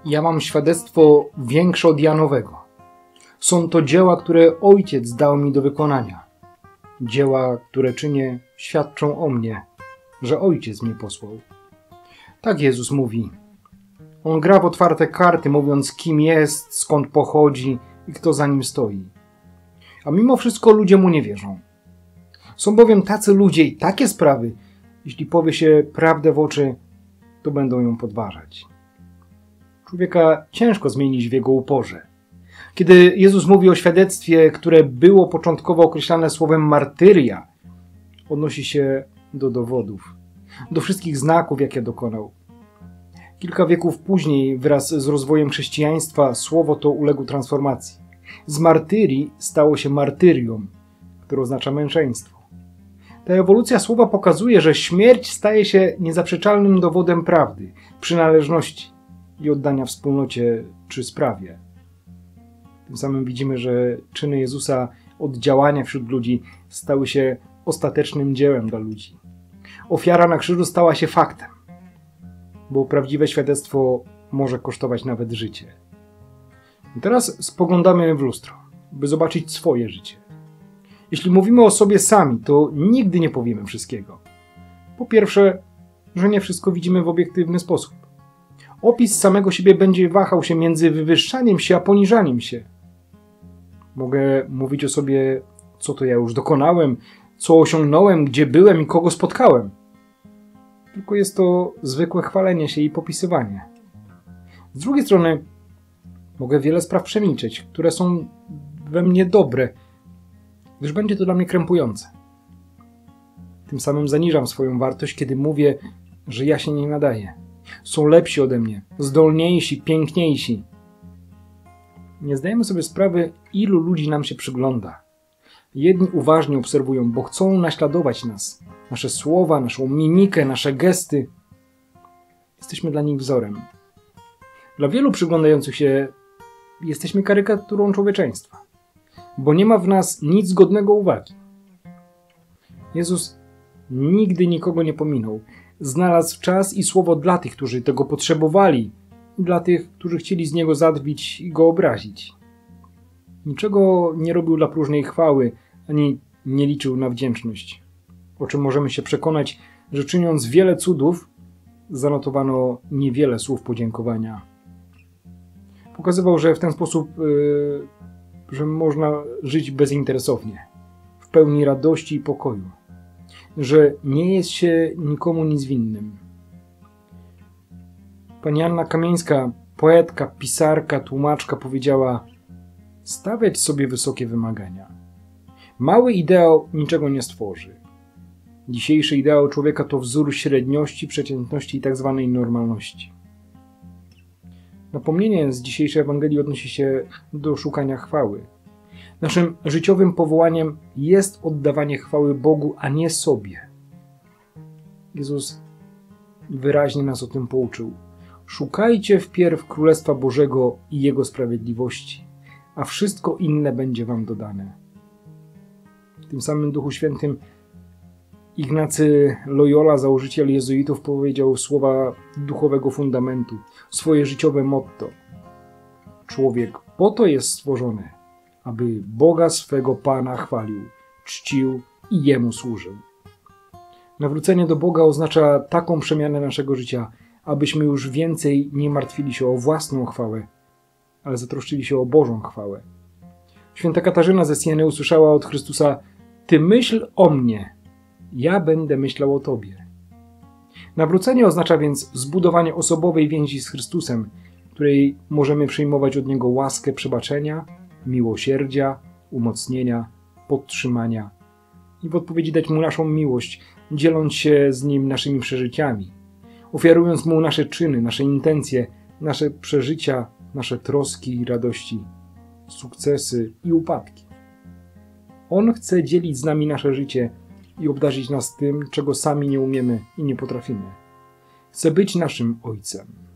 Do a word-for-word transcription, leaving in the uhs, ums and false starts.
Ja mam świadectwo większe od Janowego. Są to dzieła, które Ojciec dał mi do wykonania. Dzieła, które czynię, świadczą o mnie, że Ojciec mnie posłał. Tak Jezus mówi. On gra w otwarte karty, mówiąc, kim jest, skąd pochodzi i kto za nim stoi. A mimo wszystko ludzie mu nie wierzą. Są bowiem tacy ludzie i takie sprawy, jeśli powie się prawdę w oczy, to będą ją podważać. Człowieka ciężko zmienić w jego uporze. Kiedy Jezus mówi o świadectwie, które było początkowo określane słowem martyria, odnosi się do dowodów, do wszystkich znaków, jakie dokonał. Kilka wieków później, wraz z rozwojem chrześcijaństwa, słowo to uległo transformacji. Z martyrii stało się martyrium, które oznacza męczeństwo. Ta ewolucja słowa pokazuje, że śmierć staje się niezaprzeczalnym dowodem prawdy, przynależności i oddania wspólnocie czy sprawie. Tym samym widzimy, że czyny Jezusa od działania wśród ludzi stały się ostatecznym dziełem dla ludzi. Ofiara na krzyżu stała się faktem, bo prawdziwe świadectwo może kosztować nawet życie. I teraz spoglądamy w lustro, by zobaczyć swoje życie. Jeśli mówimy o sobie sami, to nigdy nie powiemy wszystkiego. Po pierwsze, że nie wszystko widzimy w obiektywny sposób. Opis samego siebie będzie wahał się między wywyższaniem się a poniżaniem się. Mogę mówić o sobie, co to ja już dokonałem, co osiągnąłem, gdzie byłem i kogo spotkałem. Tylko jest to zwykłe chwalenie się i popisywanie. Z drugiej strony mogę wiele spraw przemilczeć, które są we mnie dobre, gdyż będzie to dla mnie krępujące. Tym samym zaniżam swoją wartość, kiedy mówię, że ja się nie nadaję. Są lepsi ode mnie, zdolniejsi, piękniejsi. Nie zdajemy sobie sprawy, ilu ludzi nam się przygląda. Jedni uważnie obserwują, bo chcą naśladować nas. Nasze słowa, naszą mimikę, nasze gesty. Jesteśmy dla nich wzorem. Dla wielu przyglądających się jesteśmy karykaturą człowieczeństwa, bo nie ma w nas nic godnego uwagi. Jezus nigdy nikogo nie pominął. Znalazł czas i słowo dla tych, którzy tego potrzebowali, i dla tych, którzy chcieli z Niego zadrwić i Go obrazić. Niczego nie robił dla próżnej chwały, ani nie liczył na wdzięczność. O czym możemy się przekonać, że czyniąc wiele cudów, zanotowano niewiele słów podziękowania. Pokazywał, że w ten sposób, yy, że można żyć bezinteresownie, w pełni radości i pokoju, że nie jest się nikomu nic winnym. Pani Anna Kamieńska, poetka, pisarka, tłumaczka, powiedziała: stawiać sobie wysokie wymagania. Mały ideał niczego nie stworzy. Dzisiejszy ideał człowieka to wzór średniości, przeciętności i tak zwanej normalności. Napomnienie z dzisiejszej Ewangelii odnosi się do szukania chwały. Naszym życiowym powołaniem jest oddawanie chwały Bogu, a nie sobie. Jezus wyraźnie nas o tym pouczył. Szukajcie wpierw Królestwa Bożego i Jego sprawiedliwości, a wszystko inne będzie wam dodane. W tym samym Duchu Świętym Ignacy Loyola, założyciel jezuitów, powiedział słowa duchowego fundamentu, swoje życiowe motto. Człowiek po to jest stworzony, aby Boga swego Pana chwalił, czcił i Jemu służył. Nawrócenie do Boga oznacza taką przemianę naszego życia, abyśmy już więcej nie martwili się o własną chwałę, ale zatroszczyli się o Bożą chwałę. Święta Katarzyna ze Sieny usłyszała od Chrystusa: Ty myśl o mnie, ja będę myślał o Tobie. Nawrócenie oznacza więc zbudowanie osobowej więzi z Chrystusem, której możemy przyjmować od Niego łaskę przebaczenia, miłosierdzia, umocnienia, podtrzymania i w odpowiedzi dać Mu naszą miłość, dzieląc się z Nim naszymi przeżyciami, ofiarując Mu nasze czyny, nasze intencje, nasze przeżycia, nasze troski i radości, sukcesy i upadki. On chce dzielić z nami nasze życie i obdarzyć nas tym, czego sami nie umiemy i nie potrafimy. Chce być naszym Ojcem.